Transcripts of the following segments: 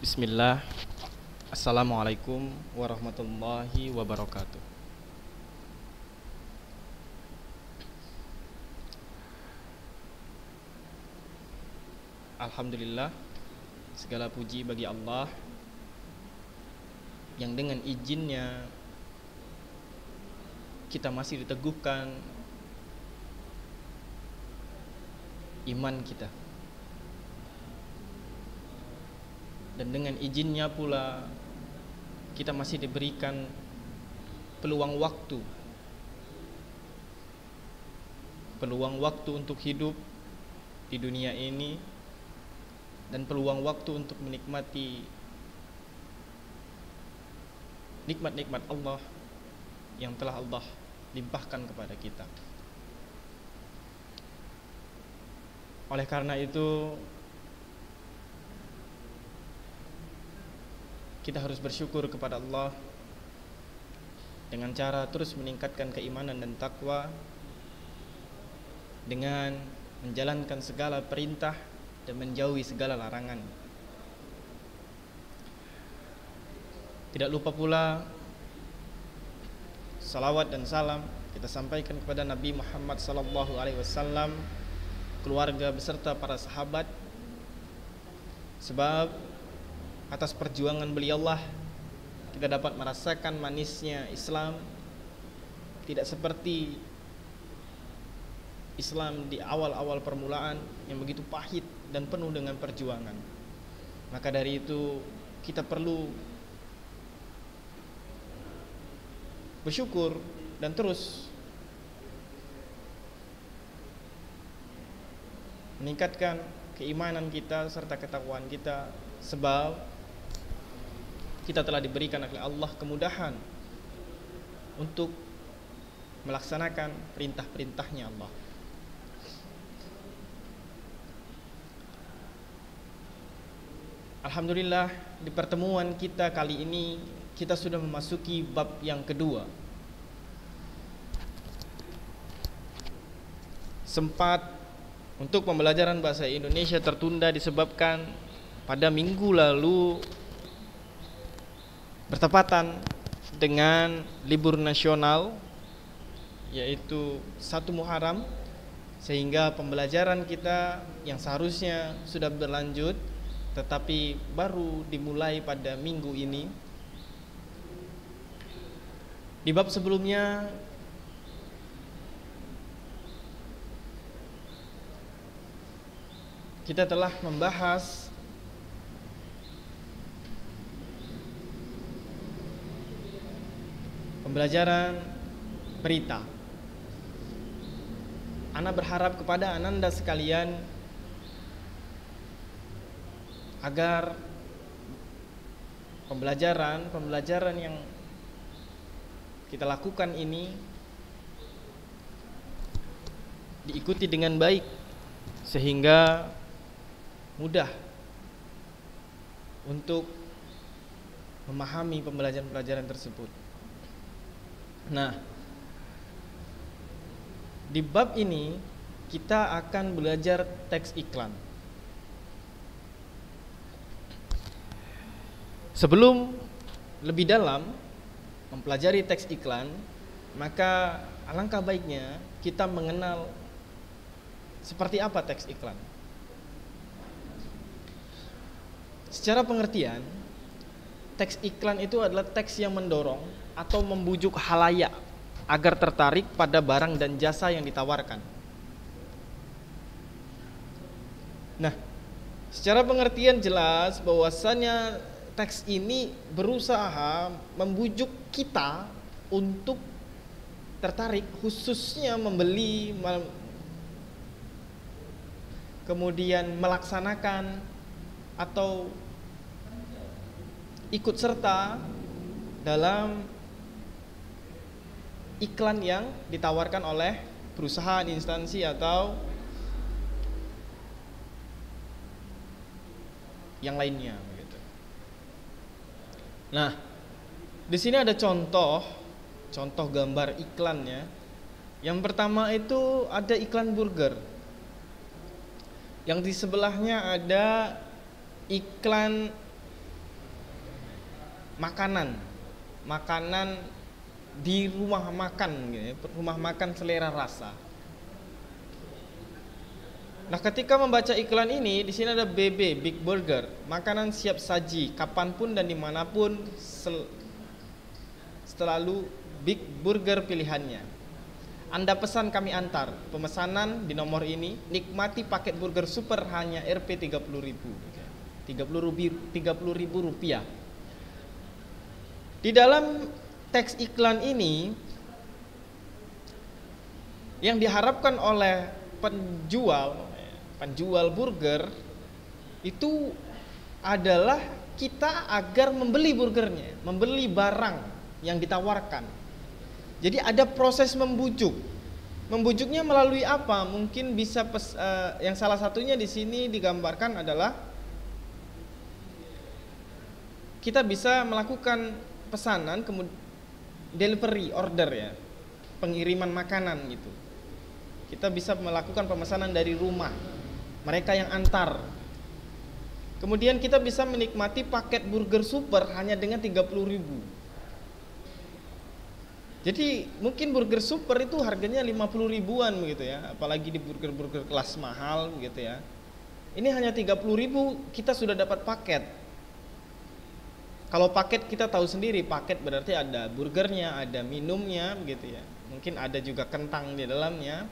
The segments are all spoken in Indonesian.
Bismillah. Assalamualaikum warahmatullahi wabarakatuh. Alhamdulillah, segala puji bagi Allah yang dengan izinnya kita masih diteguhkan iman kita, dan dengan izinnya pula kita masih diberikan peluang waktu untuk hidup di dunia ini, dan peluang waktu untuk menikmati nikmat-nikmat Allah yang telah Allah limpahkan kepada kita. Oleh karena itu, kita harus bersyukur kepada Allah dengan cara terus meningkatkan keimanan dan takwa, dengan menjalankan segala perintah dan menjauhi segala larangan. Tidak lupa pula salawat dan salam kita sampaikan kepada Nabi Muhammad SAW, keluarga beserta para sahabat, sebab atas perjuangan beliaulah kita dapat merasakan manisnya Islam. Tidak seperti Islam di awal-awal permulaan yang begitu pahit dan penuh dengan perjuangan. Maka dari itu kita perlu bersyukur dan terus meningkatkan keimanan kita serta ketakwaan kita, sebab kita telah diberikan oleh Allah kemudahan untuk melaksanakan perintah-perintahnya Allah. Alhamdulillah, di pertemuan kita kali ini kita sudah memasuki bab yang kedua. Sempat untuk pembelajaran bahasa Indonesia tertunda disebabkan pada minggu lalu bertepatan dengan libur nasional, yaitu 1 Muharram, sehingga pembelajaran kita yang seharusnya sudah berlanjut tetapi baru dimulai pada minggu ini. Di bab sebelumnya kita telah membahas pembelajaran berita. Ana berharap kepada ananda sekalian agar pembelajaran yang kita lakukan ini diikuti dengan baik, sehingga mudah untuk memahami pembelajaran tersebut. Nah, di bab ini kita akan belajar teks iklan. Sebelum lebih dalam mempelajari teks iklan, maka alangkah baiknya kita mengenal seperti apa teks iklan. Secara pengertian, teks iklan itu adalah teks yang mendorong atau membujuk khalayak agar tertarik pada barang dan jasa yang ditawarkan. Nah, secara pengertian jelas bahwasannya teks ini berusaha membujuk kita untuk tertarik, khususnya membeli, kemudian melaksanakan atau ikut serta dalam iklan yang ditawarkan oleh perusahaan, instansi, atau yang lainnya. Nah, di sini ada contoh gambar iklannya. Yang pertama itu ada iklan burger. Yang di sebelahnya ada iklan makanan, makanan di rumah makan, gitu ya, rumah makan selera rasa. Nah, ketika membaca iklan ini, di sini ada BB, Big Burger, makanan siap saji, kapanpun dan dimanapun, selalu Big Burger pilihannya. Anda pesan kami antar. Pemesanan di nomor ini. Nikmati paket burger super hanya Rp 30.000. 30.000 rupiah. Di dalam teks iklan ini, yang diharapkan oleh penjual burger itu adalah kita agar membeli burgernya, membeli barang yang ditawarkan. Jadi ada proses membujuk. Membujuknya melalui apa? Mungkin bisa yang salah satunya di sini digambarkan adalah kita bisa melakukan pesanan, kemudian delivery order ya, pengiriman makanan gitu. Kita bisa melakukan pemesanan dari rumah, mereka yang antar. Kemudian kita bisa menikmati paket burger super hanya dengan 30.000. Jadi mungkin burger super itu harganya 50 ribuan begitu ya, apalagi di burger-burger kelas mahal gitu ya. Ini hanya 30.000 kita sudah dapat paket. Kalau paket kita tahu sendiri, paket berarti ada burgernya, ada minumnya begitu ya. Mungkin ada juga kentang di dalamnya.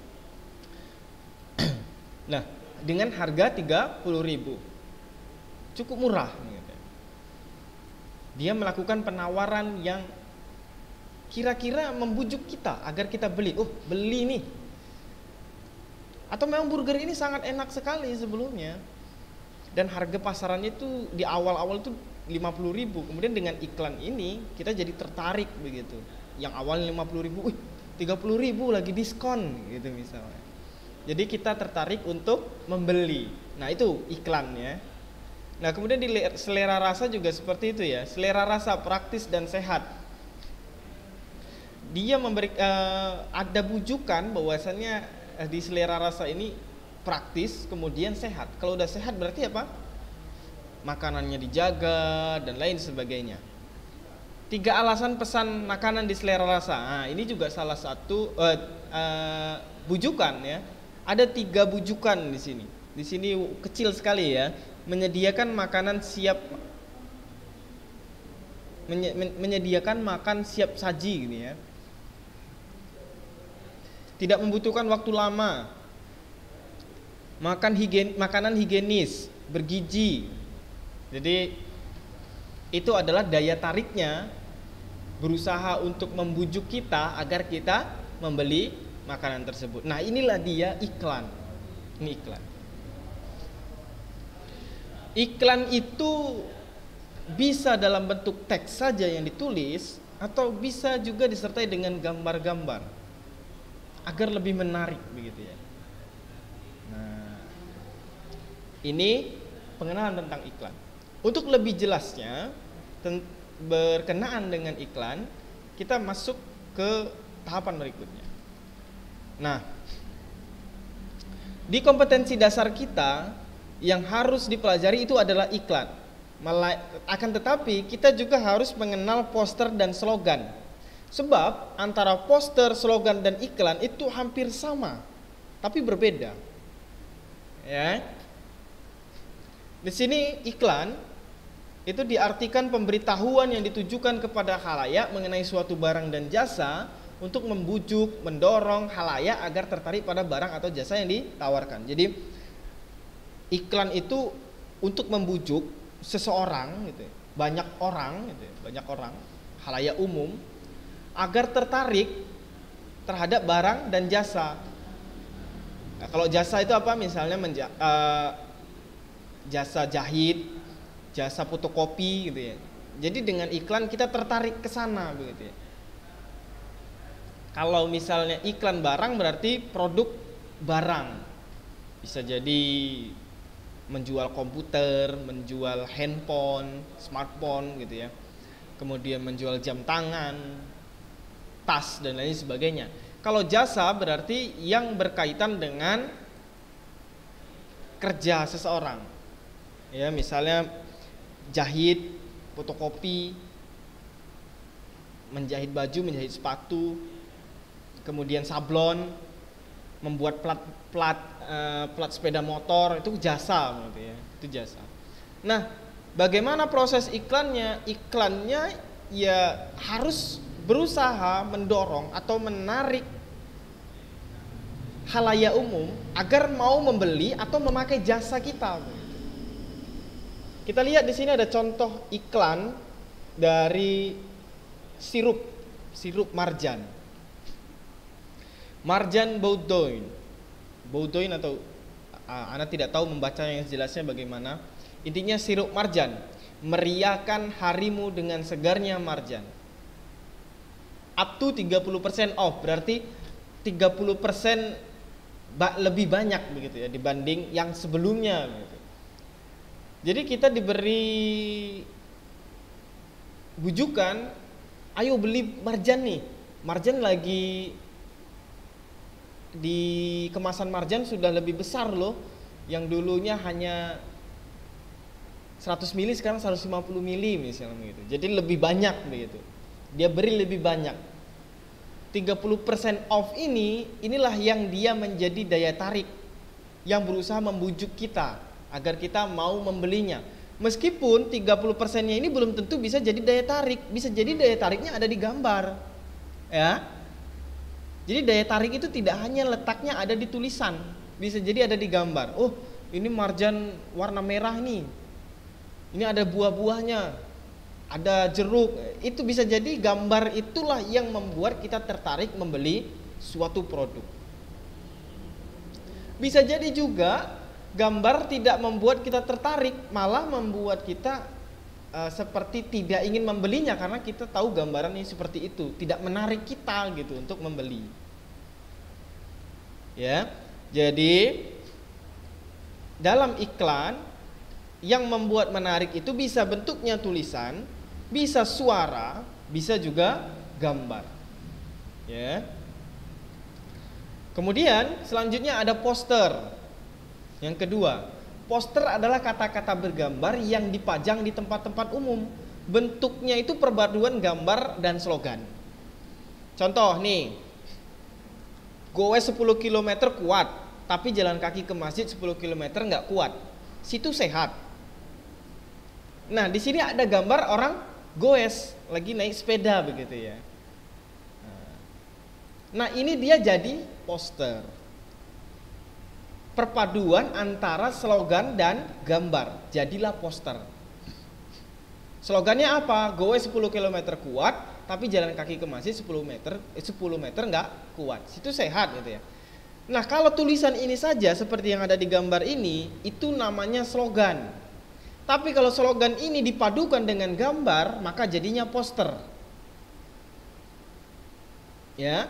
Nah, dengan harga 30.000 cukup murah gitu. Dia melakukan penawaran yang kira-kira membujuk kita agar kita beli. Oh, beli nih. Atau memang burger ini sangat enak sekali sebelumnya. Dan harga pasarannya itu di awal-awal itu 50.000. Kemudian dengan iklan ini kita jadi tertarik begitu. Yang awalnya 50.000, 30.000 lagi diskon gitu misalnya. Jadi kita tertarik untuk membeli. Nah, itu iklannya. Nah, kemudian di selera rasa juga seperti itu ya. Selera rasa praktis dan sehat. Dia memberi ada bujukan bahwasannya di selera rasa ini praktis kemudian sehat. Kalau udah sehat berarti apa? Makanannya dijaga dan lain sebagainya. 3 alasan pesan makanan di selera rasa. Nah, ini juga salah satu bujukan ya. Ada 3 bujukan di sini. Di sini kecil sekali ya. Menyediakan makanan siap menyediakan makan siap saji gitu ya. Tidak membutuhkan waktu lama. Makanan higienis, bergizi. Jadi itu adalah daya tariknya, berusaha untuk membujuk kita agar kita membeli makanan tersebut. Nah, inilah dia iklan. Ini iklan. Iklan itu bisa dalam bentuk teks saja yang ditulis atau bisa juga disertai dengan gambar-gambar agar lebih menarik begitu ya. Nah, ini pengenalan tentang iklan. Untuk lebih jelasnya berkenaan dengan iklan, kita masuk ke tahapan berikutnya. Nah, di kompetensi dasar kita yang harus dipelajari itu adalah iklan. Akan tetapi kita juga harus mengenal poster dan slogan. Sebab antara poster, slogan dan iklan itu hampir sama, tapi berbeda. Ya. Di sini iklan itu diartikan pemberitahuan yang ditujukan kepada khalayak mengenai suatu barang dan jasa untuk membujuk, mendorong khalayak agar tertarik pada barang atau jasa yang ditawarkan. Jadi iklan itu untuk membujuk seseorang gitu, banyak orang gitu, banyak orang, khalayak umum agar tertarik terhadap barang dan jasa. Nah, kalau jasa itu apa? Misalnya jasa jahit, jasa fotokopi gitu ya. Jadi dengan iklan kita tertarik ke sana begitu ya. Kalau misalnya iklan barang berarti produk barang. Bisa jadi menjual komputer, menjual handphone, smartphone gitu ya. Kemudian menjual jam tangan, tas dan lain sebagainya. Kalau jasa berarti yang berkaitan dengan kerja seseorang. Ya, misalnya jahit fotokopi, menjahit baju, menjahit sepatu, kemudian sablon, membuat plat sepeda motor, itu jasa gitu ya, itu jasa. Nah, bagaimana proses iklannya? Iklannya ya harus berusaha mendorong atau menarik khalayak umum agar mau membeli atau memakai jasa kita. Kita lihat di sini ada contoh iklan dari sirup marjan. Marjan Boudoin atau Anda tidak tahu membaca yang jelasnya bagaimana. Intinya sirup marjan, meriahkan harimu dengan segarnya marjan. Up to 30% off, berarti 30% lebih banyak begitu ya dibanding yang sebelumnya gitu. Jadi kita diberi bujukan, ayo beli marjan nih. Marjan lagi di kemasan marjan sudah lebih besar loh. Yang dulunya hanya 100 mili sekarang 150 mili misalnya begitu. Jadi lebih banyak begitu. Dia beri lebih banyak. 30% off inilah yang dia menjadi daya tarik yang berusaha membujuk kita agar kita mau membelinya. Meskipun 30%-nya ini belum tentu bisa jadi daya tarik, bisa jadi daya tariknya ada di gambar. Ya. Jadi daya tarik itu tidak hanya letaknya ada di tulisan, bisa jadi ada di gambar. Oh, ini marjan warna merah nih. Ini ada buah-buahnya, ada jeruk. Itu bisa jadi gambar itulah yang membuat kita tertarik membeli suatu produk. Bisa jadi juga gambar tidak membuat kita tertarik, malah membuat kita seperti tidak ingin membelinya karena kita tahu gambaran ini seperti itu, tidak menarik kita gitu untuk membeli. Ya. Jadi dalam iklan yang membuat menarik itu bisa bentuknya tulisan, bisa suara, bisa juga gambar. Ya. Kemudian selanjutnya ada poster. Yang kedua, poster adalah kata-kata bergambar yang dipajang di tempat-tempat umum. Bentuknya itu perpaduan gambar dan slogan. Contoh nih, goes 10 km kuat, tapi jalan kaki ke masjid 10 km nggak kuat. Situ sehat. Nah, di sini ada gambar orang goes lagi naik sepeda begitu ya. Nah, ini dia jadi poster. Perpaduan antara slogan dan gambar, jadilah poster. Slogannya apa? Goes 10 km kuat, tapi jalan kaki ke masjid 10 meter nggak kuat. Situ sehat gitu ya. Nah, kalau tulisan ini saja seperti yang ada di gambar ini, itu namanya slogan. Tapi kalau slogan ini dipadukan dengan gambar, maka jadinya poster. Ya.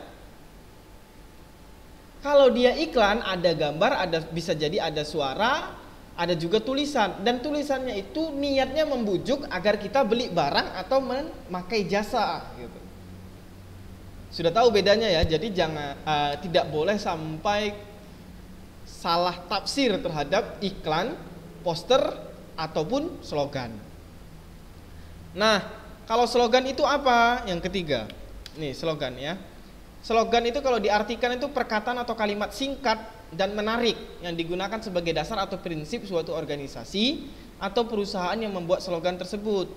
Kalau dia iklan, ada gambar, bisa jadi ada suara, ada juga tulisan. Dan tulisannya itu niatnya membujuk agar kita beli barang atau memakai jasa gitu. Sudah tahu bedanya ya. Jadi tidak boleh sampai salah tafsir terhadap iklan, poster ataupun slogan. Nah, kalau slogan itu apa? Yang ketiga. Nih slogan ya. Slogan itu kalau diartikan itu perkataan atau kalimat singkat dan menarik yang digunakan sebagai dasar atau prinsip suatu organisasi atau perusahaan yang membuat slogan tersebut.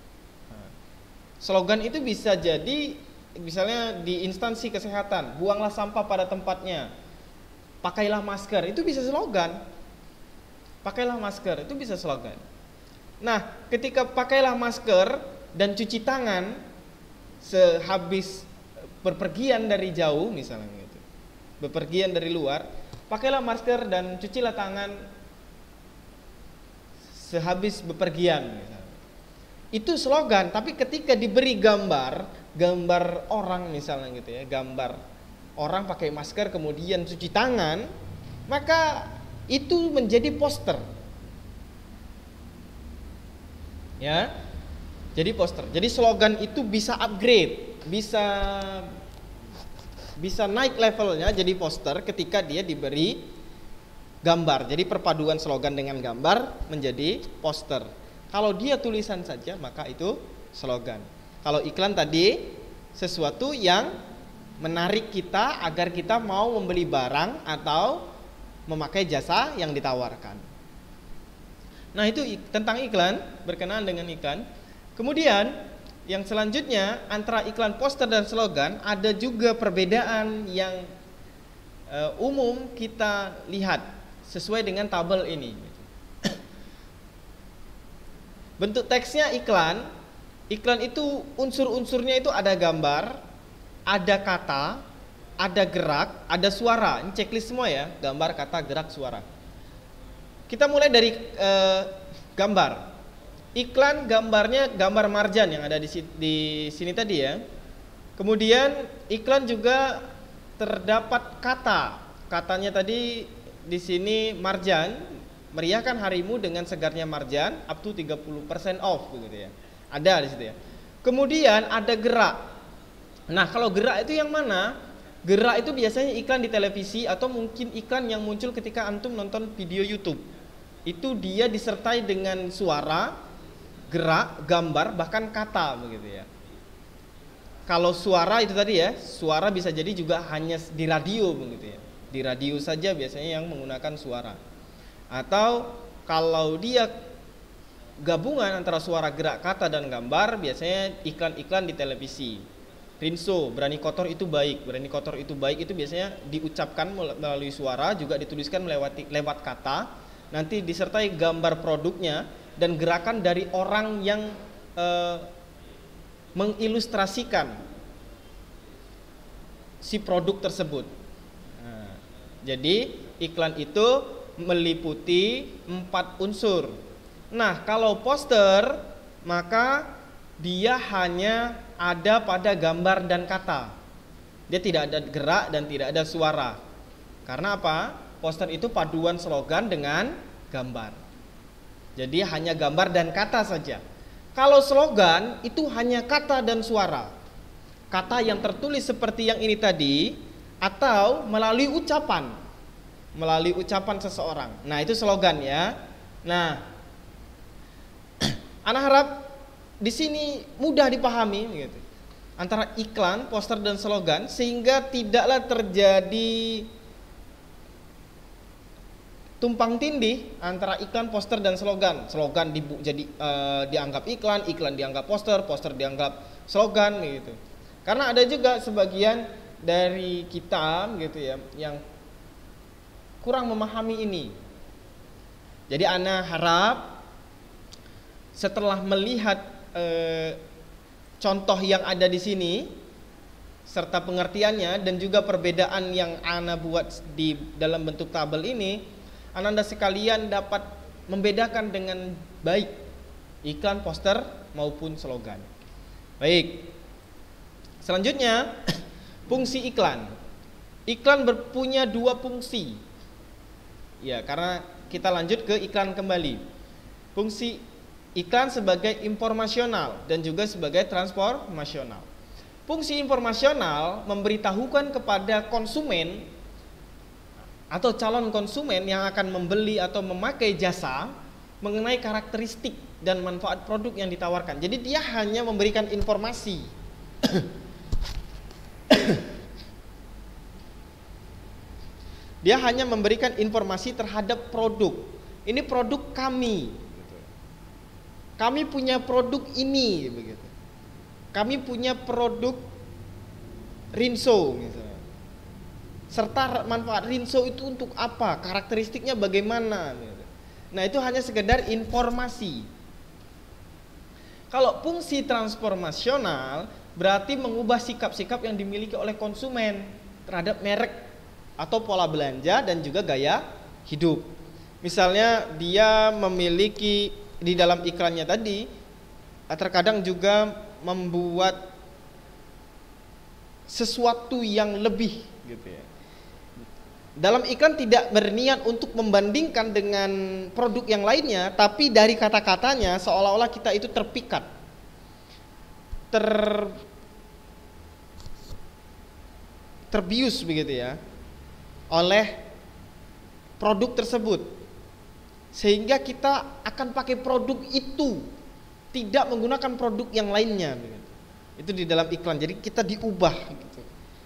Slogan itu bisa jadi misalnya di instansi kesehatan, buanglah sampah pada tempatnya, pakailah masker, itu bisa slogan. Pakailah masker, itu bisa slogan. Nah, ketika pakailah masker dan cuci tangan sehabis berpergian dari jauh misalnya gitu, bepergian dari luar, pakailah masker dan cucilah tangan sehabis bepergian misalnya. Itu slogan, tapi ketika diberi gambar orang misalnya gitu ya, gambar orang pakai masker kemudian cuci tangan, maka itu menjadi poster. Ya. Jadi poster. Jadi slogan itu bisa upgrade, bisa naik levelnya jadi poster ketika dia diberi gambar. Jadi perpaduan slogan dengan gambar menjadi poster. Kalau dia tulisan saja maka itu slogan. Kalau iklan tadi sesuatu yang menarik kita agar kita mau membeli barang atau memakai jasa yang ditawarkan. Nah, itu tentang iklan, berkenaan dengan iklan. Kemudian yang selanjutnya antara iklan, poster dan slogan ada juga perbedaan yang umum kita lihat sesuai dengan tabel ini. Bentuk teksnya iklan itu unsur-unsurnya itu ada gambar, ada kata, ada gerak, ada suara. Ini checklist semua ya, gambar, kata, gerak, suara. Kita mulai dari gambar. Iklan gambarnya gambar marjan yang ada di sini tadi ya. Kemudian iklan juga terdapat kata. Katanya tadi di sini marjan, meriahkan harimu dengan segarnya marjan, up to 30% off begitu ya. Ada di situ ya. Kemudian ada gerak. Nah, kalau gerak itu yang mana? Gerak itu biasanya iklan di televisi atau mungkin iklan yang muncul ketika antum nonton video YouTube. Itu dia disertai dengan suara, gerak, gambar, bahkan kata begitu ya. Kalau suara itu tadi ya, suara bisa jadi juga hanya di radio begitu ya. Di radio saja biasanya yang menggunakan suara. Atau kalau dia gabungan antara suara, gerak, kata dan gambar, biasanya iklan-iklan di televisi. Rinso, berani kotor itu baik. Berani kotor itu baik itu biasanya diucapkan melalui suara, juga dituliskan lewat kata. Nanti disertai gambar produknya dan gerakan dari orang yang mengilustrasikan si produk tersebut. Nah, jadi iklan itu meliputi 4 unsur. Nah, kalau poster maka dia hanya ada pada gambar dan kata. Dia tidak ada gerak dan tidak ada suara. Karena apa? Poster itu paduan slogan dengan gambar. Jadi hanya gambar dan kata saja. Kalau slogan itu hanya kata dan suara. Kata yang tertulis seperti yang ini tadi atau melalui ucapan. Melalui ucapan seseorang. Nah, itu slogan ya. Nah, Ana harap di sini mudah dipahami gitu. Antara iklan, poster dan slogan sehingga tidaklah terjadi tumpang tindih antara iklan, poster dan slogan. Slogan dianggap iklan, iklan dianggap poster, poster dianggap slogan gitu. Karena ada juga sebagian dari kita gitu ya yang kurang memahami ini. Jadi Ana harap setelah melihat contoh yang ada di sini serta pengertiannya dan juga perbedaan yang Ana buat di dalam bentuk tabel ini, Anda sekalian dapat membedakan dengan baik iklan, poster maupun slogan. Baik. Selanjutnya, fungsi iklan. Iklan berpunya 2 fungsi. Ya, karena kita lanjut ke iklan kembali. Fungsi iklan sebagai informasional dan juga sebagai transformasional. Fungsi informasional memberitahukan kepada konsumen atau calon konsumen yang akan membeli atau memakai jasa mengenai karakteristik dan manfaat produk yang ditawarkan. Jadi dia hanya memberikan informasi. Dia hanya memberikan informasi terhadap produk. Ini produk kami. Kami punya produk ini, begitu. Kami punya produk Rinso, misalnya. Serta manfaat Rinso itu untuk apa? Karakteristiknya bagaimana? Gitu. Nah, itu hanya sekedar informasi. Kalau fungsi transformasional berarti mengubah sikap-sikap yang dimiliki oleh konsumen terhadap merek atau pola belanja dan juga gaya hidup. Misalnya dia memiliki di dalam iklannya tadi terkadang juga membuat sesuatu yang lebih gitu ya. Dalam iklan tidak berniat untuk membandingkan dengan produk yang lainnya, tapi dari kata-katanya seolah-olah kita itu terpikat, terbius begitu ya oleh produk tersebut. sehingga kita akan pakai produk itu, tidak menggunakan produk yang lainnya. Itu di dalam iklan. Jadi kita diubah gitu.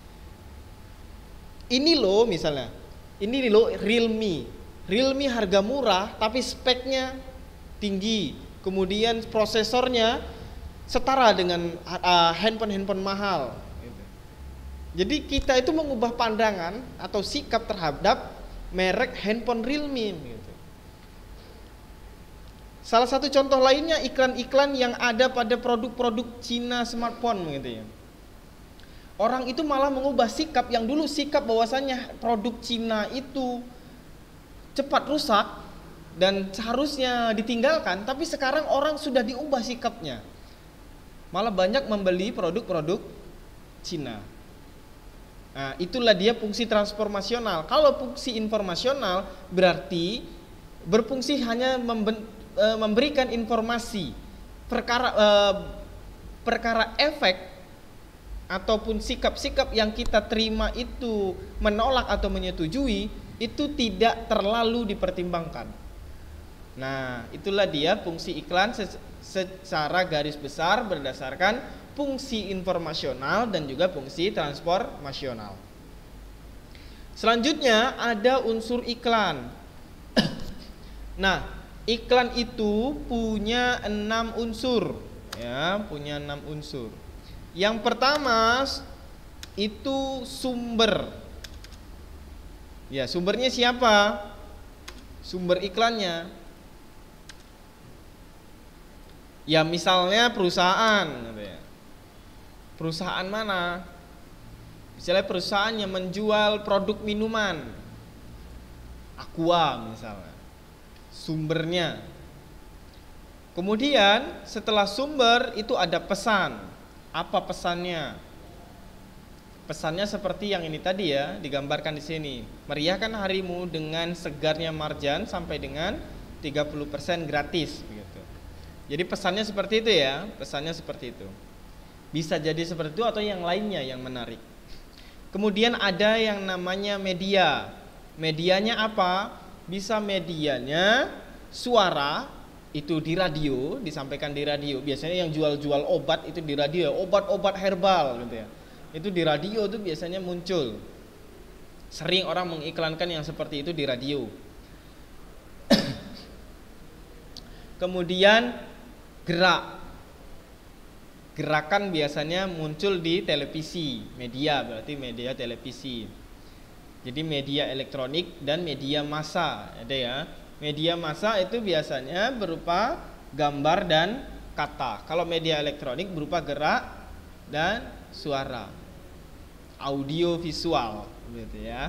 Ini loh misalnya, ini loh Realme. Realme harga murah tapi speknya tinggi. Kemudian prosesornya setara dengan handphone mahal. Jadi kita itu mengubah pandangan atau sikap terhadap merek handphone Realme gitu. Salah satu contoh lainnya iklan-iklan yang ada pada produk-produk Cina smartphone gitu ya. Orang itu malah mengubah sikap yang dulu sikap bahwasannya produk Cina itu cepat rusak dan seharusnya ditinggalkan, tapi sekarang orang sudah diubah sikapnya. Malah banyak membeli produk-produk Cina. Nah, itulah dia fungsi transformasional. Kalau fungsi informasional berarti berfungsi hanya memberikan informasi. Perkara efek ataupun sikap-sikap yang kita terima itu menolak atau menyetujui, itu tidak terlalu dipertimbangkan. Nah, itulah dia fungsi iklan secara garis besar berdasarkan fungsi informasional dan juga fungsi transformasional. Selanjutnya ada unsur iklan. Nah, iklan itu punya 6 unsur, ya, punya 6 unsur. Yang pertama itu sumber. Ya, sumbernya siapa? Sumber iklannya. Ya, misalnya perusahaan gitu ya. Perusahaan mana? Misalnya perusahaan yang menjual produk minuman, Aqua misalnya, sumbernya. Kemudian setelah sumber itu ada pesan. Apa pesannya? Pesannya seperti yang ini tadi ya, digambarkan di sini. Meriahkan harimu dengan segarnya marjan sampai dengan 30% gratis begitu. Jadi pesannya seperti itu ya, pesannya seperti itu. Bisa jadi seperti itu atau yang lainnya yang menarik. Kemudian ada yang namanya media. Medianya apa? Bisa medianya suara, itu di radio, disampaikan di radio. Biasanya yang jual-jual obat itu di radio, obat-obat herbal gitu ya. Itu di radio tuh biasanya muncul. Sering orang mengiklankan yang seperti itu di radio. Kemudian gerak. Gerakan biasanya muncul di televisi, media berarti media televisi. Jadi media elektronik dan media massa ada ya. Media massa itu biasanya berupa gambar dan kata. Kalau media elektronik berupa gerak dan suara, audio visual gitu ya.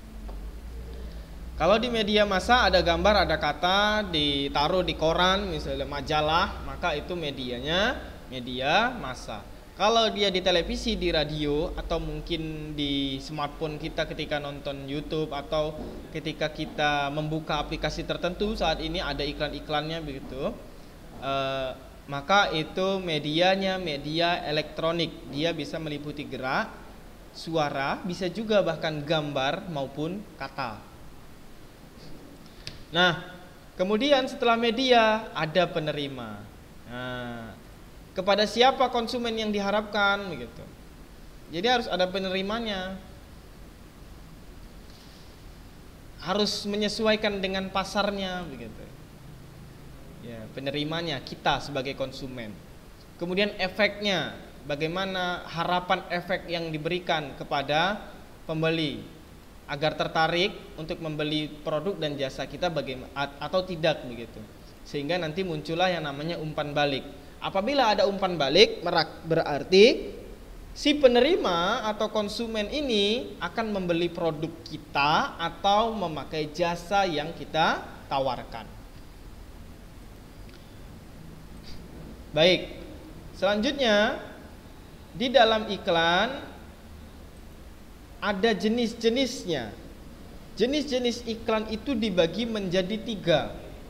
Kalau di media massa ada gambar, ada kata, ditaruh di koran misalnya majalah, maka itu medianya media massa. Kalau dia di televisi, di radio, atau mungkin di smartphone kita ketika nonton YouTube atau ketika kita membuka aplikasi tertentu, saat ini ada iklan-iklannya begitu, maka itu medianya media elektronik. Dia bisa meliputi gerak, suara, bisa juga bahkan gambar maupun kata. Nah, kemudian setelah media ada penerima. Nah, kepada siapa konsumen yang diharapkan begitu. Jadi harus ada penerimanya. Harus menyesuaikan dengan pasarnya begitu. Ya, penerimanya kita sebagai konsumen. Kemudian efeknya, bagaimana harapan efek yang diberikan kepada pembeli agar tertarik untuk membeli produk dan jasa kita atau tidak begitu. Sehingga nanti muncullah yang namanya umpan balik. Apabila ada umpan balik, berarti si penerima atau konsumen ini akan membeli produk kita atau memakai jasa yang kita tawarkan. Baik, selanjutnya di dalam iklan ada jenis-jenisnya. Jenis-jenis iklan itu dibagi menjadi 3.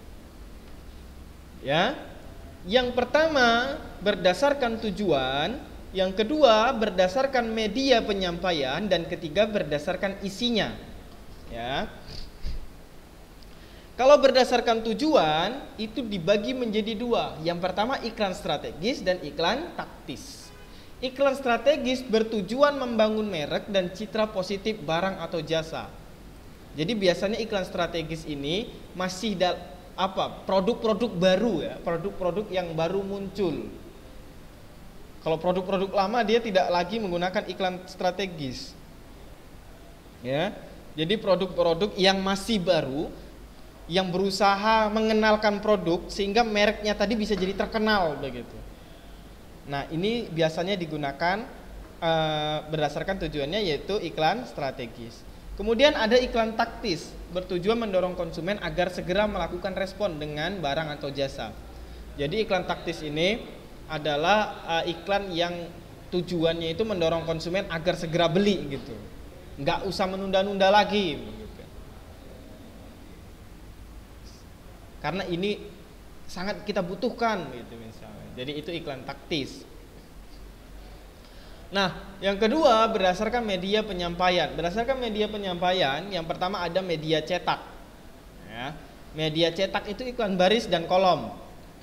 Ya. Yang pertama berdasarkan tujuan, yang kedua berdasarkan media penyampaian, dan ketiga berdasarkan isinya. Ya. Kalau berdasarkan tujuan itu dibagi menjadi dua. Yang pertama iklan strategis dan iklan taktis. Iklan strategis bertujuan membangun merek dan citra positif barang atau jasa. Jadi biasanya iklan strategis ini masih produk-produk baru ya, produk-produk yang baru muncul. Kalau produk-produk lama dia tidak lagi menggunakan iklan strategis. Ya. Jadi produk-produk yang masih baru yang berusaha mengenalkan produk sehingga mereknya tadi bisa jadi terkenal begitu. Nah, ini biasanya digunakan berdasarkan tujuannya yaitu iklan strategis. Kemudian ada iklan taktis, bertujuan mendorong konsumen agar segera melakukan respon dengan barang atau jasa. Jadi iklan taktis ini adalah iklan yang tujuannya itu mendorong konsumen agar segera beli gitu. Nggak usah menunda-nunda lagi gitu. Karena ini sangat kita butuhkan gitu misalnya. Jadi itu iklan taktis. Nah, yang kedua berdasarkan media penyampaian. Berdasarkan media penyampaian, yang pertama ada media cetak. Ya, media cetak itu iklan baris dan kolom.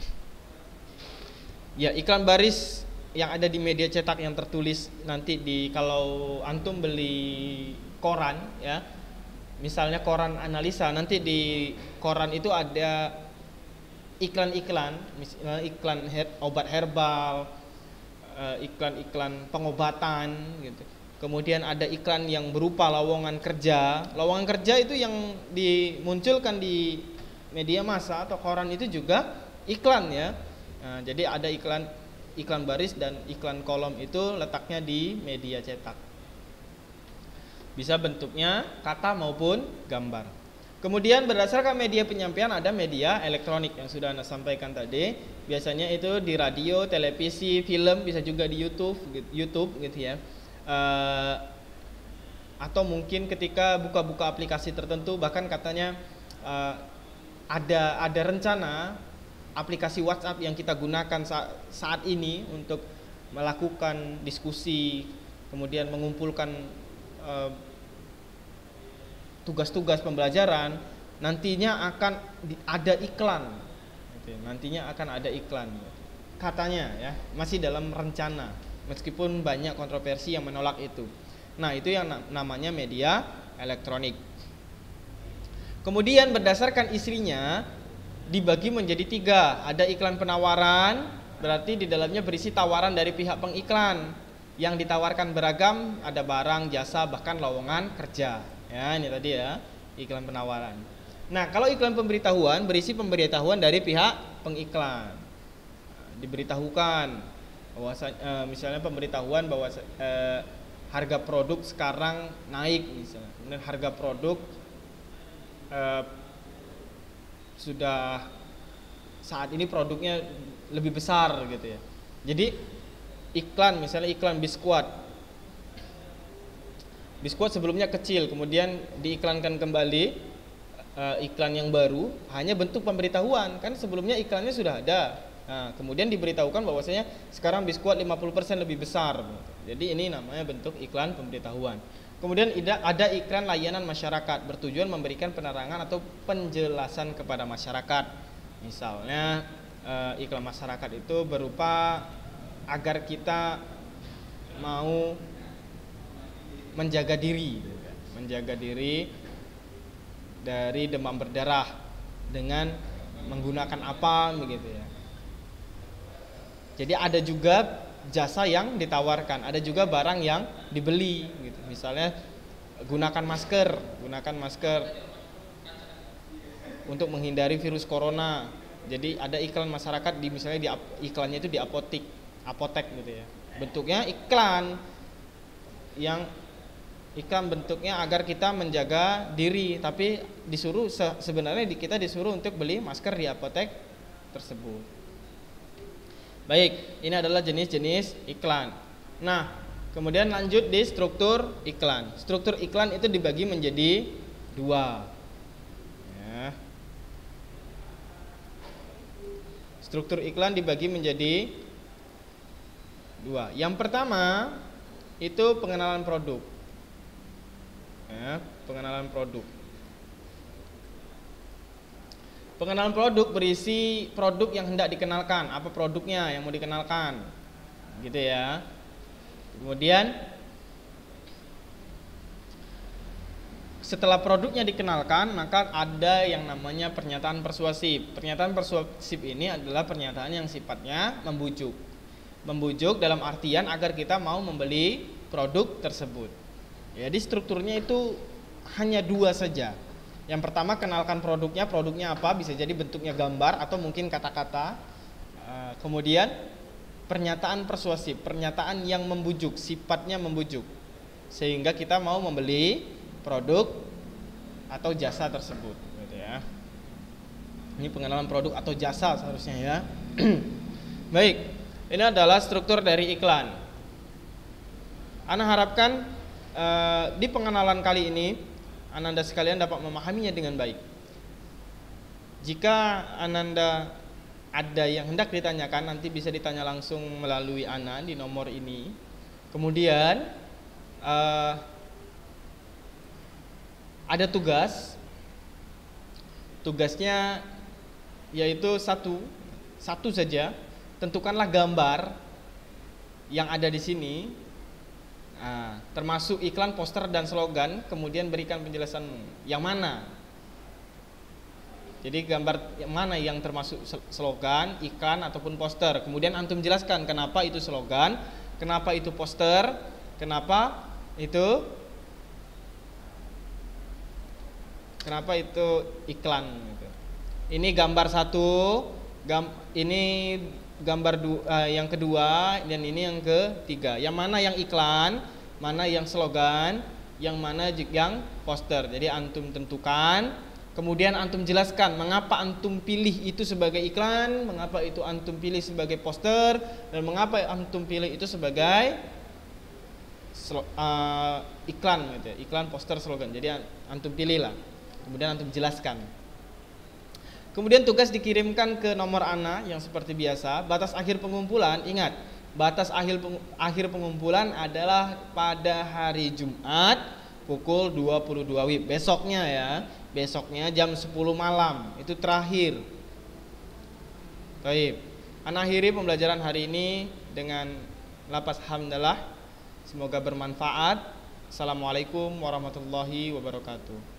Ya, iklan baris yang ada di media cetak yang tertulis nanti kalau antum beli koran, ya, misalnya koran analisa, nanti di koran itu ada iklan-iklan, misalnya iklan obat herbal, iklan-iklan pengobatan gitu. Kemudian ada iklan yang berupa lowongan kerja. Lowongan kerja itu yang dimunculkan di media massa atau koran itu juga iklan ya. Nah, jadi ada iklan baris dan iklan kolom itu letaknya di media cetak. Bisa bentuknya kata maupun gambar. Kemudian berdasarkan media penyampaian ada media elektronik yang sudah Anda sampaikan tadi. Biasanya itu di radio, televisi, film, bisa juga di YouTube gitu ya. Atau mungkin ketika buka-buka aplikasi tertentu, bahkan katanya ada rencana aplikasi WhatsApp yang kita gunakan saat ini untuk melakukan diskusi, kemudian mengumpulkan tugas-tugas pembelajaran, nantinya akan ada iklan. Nantinya akan ada iklan. Katanya ya, masih dalam rencana, meskipun banyak kontroversi yang menolak itu. Nah, itu yang namanya media elektronik. Kemudian berdasarkan istrinya dibagi menjadi 3. Ada iklan penawaran, berarti di dalamnya berisi tawaran dari pihak pengiklan. Yang ditawarkan beragam, ada barang, jasa, bahkan lowongan kerja. Ya, ini tadi ya, iklan penawaran. Nah, kalau iklan pemberitahuan berisi pemberitahuan dari pihak pengiklan. Diberitahukan bahwa misalnya pemberitahuan bahwa harga produk sekarang naik misalnya. Kemudian harga produk sudah saat ini produknya lebih besar gitu ya. Jadi iklan, misalnya iklan biskuit sebelumnya kecil, kemudian diiklankan kembali iklan yang baru, hanya bentuk pemberitahuan, kan sebelumnya iklannya sudah ada. Nah, kemudian diberitahukan bahwasanya sekarang biskuit 50% lebih besar. Jadi ini namanya bentuk iklan pemberitahuan. Kemudian ada iklan layanan masyarakat, bertujuan memberikan penerangan atau penjelasan kepada masyarakat. Misalnya iklan masyarakat itu berupa agar kita mau menjaga diri dari demam berdarah dengan menggunakan apa begitu ya. Jadi ada juga jasa yang ditawarkan, ada juga barang yang dibeli gitu. Misalnya gunakan masker untuk menghindari virus corona. Jadi ada iklan masyarakat misalnya iklannya itu di apotek gitu ya. Bentuknya iklan bentuknya agar kita menjaga diri, tapi sebenarnya kita disuruh untuk beli masker di apotek tersebut. Baik, ini adalah jenis-jenis iklan. Nah, kemudian lanjut di struktur iklan. Struktur iklan itu dibagi menjadi 2. Ya. Struktur iklan dibagi menjadi 2. Yang pertama itu pengenalan produk. Ya, pengenalan produk. Pengenalan produk berisi produk yang hendak dikenalkan, apa produknya yang mau dikenalkan, gitu ya. Kemudian setelah produknya dikenalkan, maka ada yang namanya pernyataan persuasif. Pernyataan persuasif ini adalah pernyataan yang sifatnya membujuk. Membujuk dalam artian agar kita mau membeli produk tersebut. Jadi strukturnya itu hanya dua saja. Yang pertama, kenalkan produknya apa, bisa jadi bentuknya gambar atau mungkin kata-kata. Kemudian pernyataan persuasif, pernyataan yang membujuk, sifatnya membujuk, sehingga kita mau membeli produk atau jasa tersebut, gitu ya. Ini pengenalan produk atau jasa seharusnya ya. Baik, ini adalah struktur dari iklan. Ana harapkan di pengenalan kali ini Ananda sekalian dapat memahaminya dengan baik. Jika Ananda ada yang hendak ditanyakan, nanti bisa ditanya langsung melalui Ana di nomor ini. Kemudian ada tugasnya yaitu satu saja. Tentukanlah gambar yang ada di sini, termasuk iklan, poster, dan slogan. Kemudian berikan penjelasan yang mana. Jadi gambar yang mana yang termasuk slogan, iklan, ataupun poster. Kemudian antum jelaskan kenapa itu slogan, kenapa itu poster, kenapa itu iklan. Ini gambar satu, ini gambar yang kedua, dan ini yang ketiga. Yang mana yang iklan, mana yang slogan, yang mana yang poster. Jadi antum tentukan, kemudian antum jelaskan mengapa antum pilih itu sebagai iklan, mengapa itu antum pilih sebagai poster, dan mengapa antum pilih itu sebagai iklan, gitu ya. Iklan, poster, slogan. Jadi antum pilihlah, kemudian antum jelaskan. Kemudian tugas dikirimkan ke nomor Ana yang seperti biasa. Batas akhir pengumpulan, ingat, batas akhir pengumpulan adalah pada hari Jumat pukul 22 WIB. Besoknya ya, besoknya jam 10 malam itu terakhir. Baik, Ana akhiri pembelajaran hari ini dengan lafaz hamdalah. Semoga bermanfaat. Assalamualaikum warahmatullahi wabarakatuh.